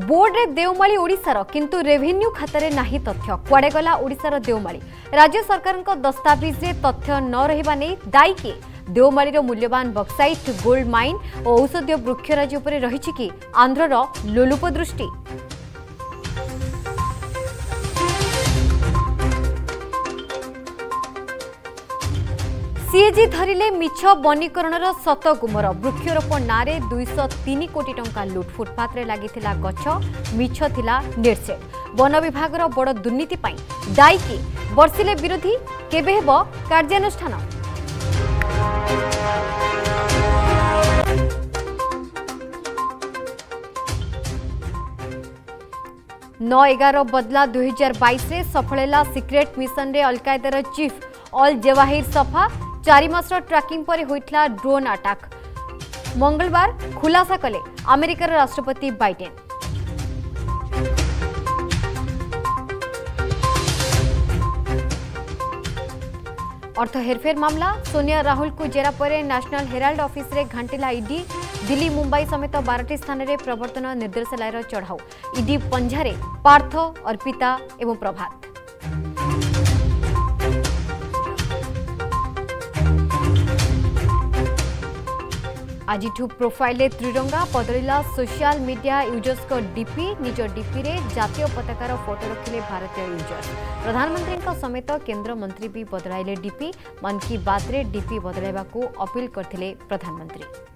Board रे देवमाली ओडिशार किंतु रेवेन्यू खातारे नाही तथ्य कुआडे गला ओडिशार देवमाली राज्य सरकार दस्तावेज रे तथ्य न रहिबा नै दायी के देवमाली मूल्यवान बक्साइट गोल्ड माइन और औषधीय वृक्षराज उपर रही कि आंध्रर लोलुप दृष्टि। सीएजी धरिले मिछ बनीकरणर सत गुमर वृक्षरोपण नारे 203 कोटी टंका लुट फुटपाथ रे लागिथिला गछ मिछ थिला नेटसेट वन विभागर बड़ दुर्नीति पई दायी कि वर्षिले विरोधी केबे हेबो कार्यानुष्ठान। नौ 11 बदला 2022 रे सफल हैला सिक्रेट मिशन रे अलकायदार चीफ अल जवाहिर सफा 4 मास ट्रैकिंग पर होइतला ड्रोन अटैक मंगलवार खुलासा कले अमेरिकार राष्ट्रपति बाइडेन। अर्थ हेरफेर मामला सोनिया राहुल को जेरा पर नेशनल हेराल्ड ऑफिस रे घंटिला ईडी दिल्ली मुंबई समेत 12टी स्थान रे प्रवर्तन निर्देशालय चढ़ाऊ ईडी पंजारे पार्थ अर्पिता एवं प्रभात। आज प्रोफाइल त्रिरंगा बदलिला सोशल मीडिया यूजर्स को डीपी निज डीपी रे जातीय पताकार फोटो रखिले भारतीय यूजर्स। प्रधानमंत्री समेत केंद्र मंत्री भी बदलाइले डीपी मन की बात रे डीपी बदलाइबा को अपील करथिले प्रधानमंत्री।